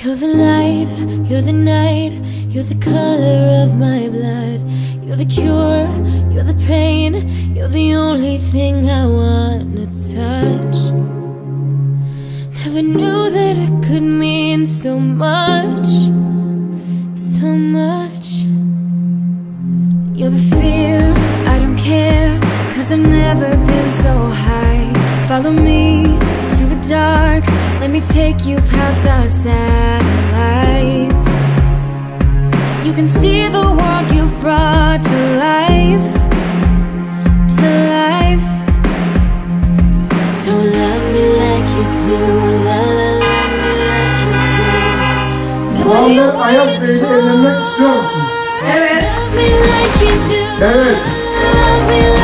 You're the light, you're the night, you're the color of my blood. You're the cure, you're the pain, you're the only thing I wanna touch. Never knew that it could mean so much, so much. You're the fear, I don't care, 'cause I've never been so high. Follow me to the dark, let me take you past our satellites. You can see the world you've brought to life, to life. So love me like you do, la la, love me like you do. Muhammed Ayaz Bey'le evlenmek istiyor musunuz? Evet. Love me like you do, Evet. love me like